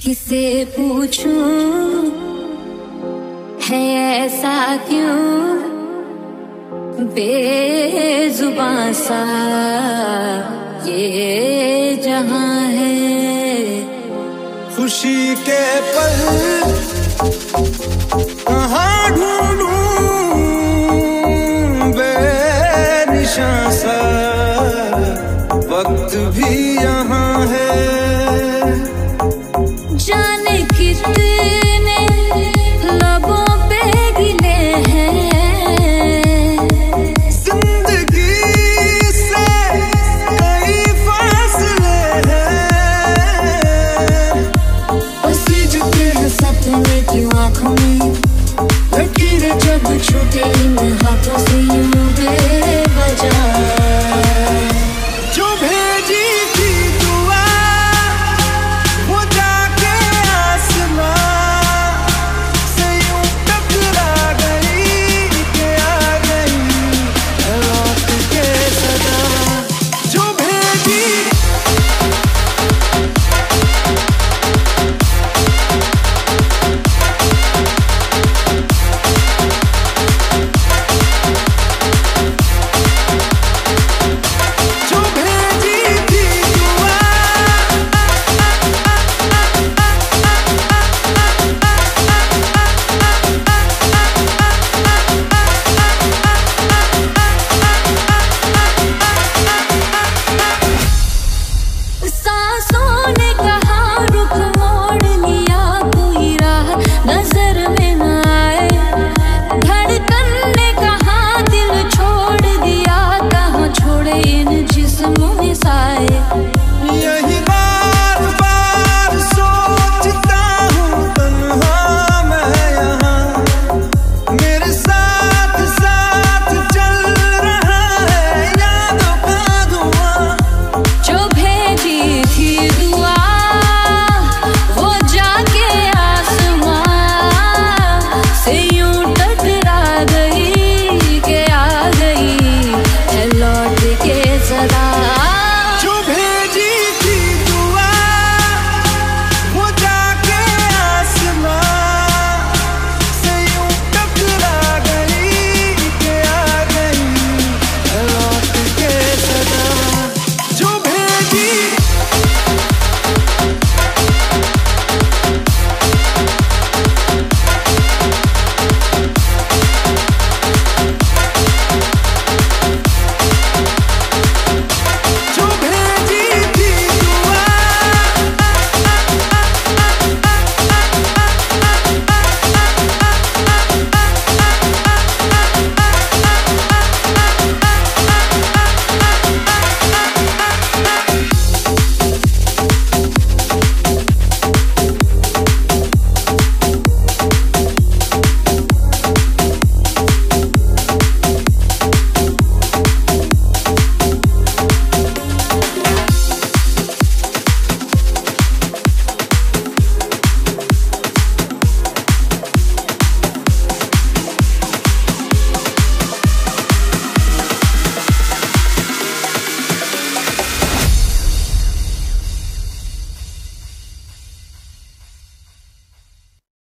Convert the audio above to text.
किसे पूछूं है ऐसा क्यों बेजुबां सा ये जहां है। खुशी के पल कहाँ ढूंढूं बेनिशां सा वक्त भी यहाँ है। जाने कितने लबों पे गिले हैं जिंदगी से कई फासले हैं। सीजते हैं सपने की आँखों में लकीरें जब छूटे इन हाथों से यूं बेवजह। जो भेजी थी दुआ वो जाके आसमां से यूं टकरा गई कि आ गई लौट के सदा। जो भेजी सांसों ने